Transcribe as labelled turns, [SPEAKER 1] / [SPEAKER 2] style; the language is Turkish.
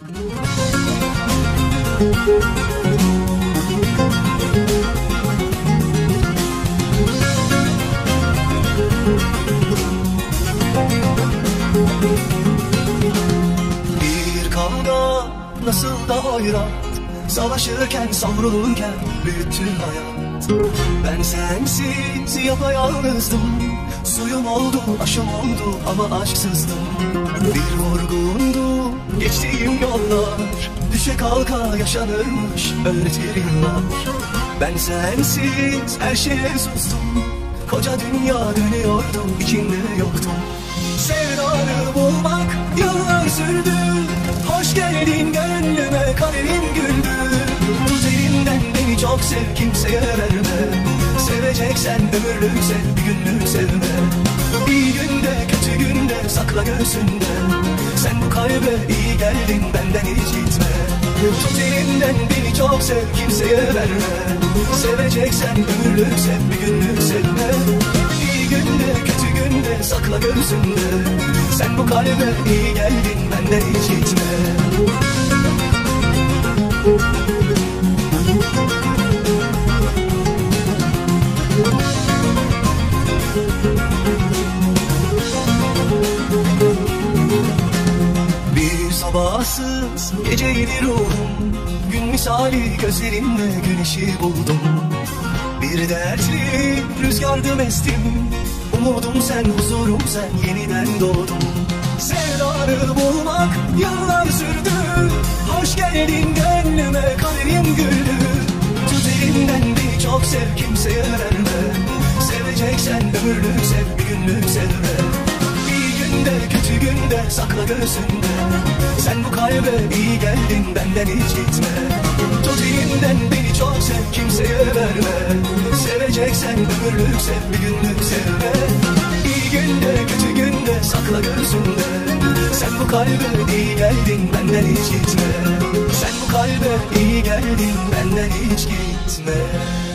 [SPEAKER 1] Bir kavga nasıl da hayrat, savaşırken savrulurken büyüttü hayat. Ben sensiz yapayalnızdım, suyum oldu aşım oldu ama aşksızdım. Bir vurgundu geçtiğim yollar, düşe kalka yaşanırmış öğretir yıllar. Ben sensiz her şeye sustum, koca dünya dönüyordu içinde yoktum. Sevdanı bulmak yıllar sürdü, hoş geldin gönlüme kaderim güldü. Tut elimden beni çok sev, kimseye verme. Seveceksen ömürlük sev, bir günlük sevme. İyi günde kötü günde sakla göğsünde. Sen bu kalbe iyi geldin, benden hiç gitme. Tut elimden beni çok sev, kimseye verme. Seveceksen ömürlük sev, bir günlük sevme. İyi günde kötü günde sakla göğsünde. Sen bu kalbe iyi geldin, benden hiç gitme. Bir sabahsız geceydi ruhum, gün misali gözlerimle güneşi buldum. Bir dertli rüzgardım estim, umudum sen, huzurum sen, yeniden doğdum. Sevdanı bulmak yıllar sürdü, hoş geldin gönlüme kaderim güldü. Tut elimden beni çok sev, kimseye verme. Seveceksen ömürlük sev, bir günlük sevme. İyi günde kötü günde sakla göğsünde. Sen bu kalbe iyi geldin, benden hiç gitme. Tut elimden beni çok sev, kimseye verme. Seveceksen ömürlük sev, bir günlük sevme. İyi günde kötü günde sakla göğsünde. Sen bu kalbe iyi geldin, benden hiç gitme. Sen bu kalbe iyi geldin, benden hiç gitme.